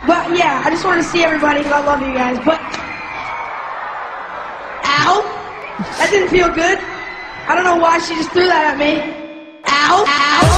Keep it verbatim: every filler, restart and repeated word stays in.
But yeah, I just wanted to see everybody because I love you guys. But ow, that didn't feel good. I don't know why she just threw that at me. Ow, ow.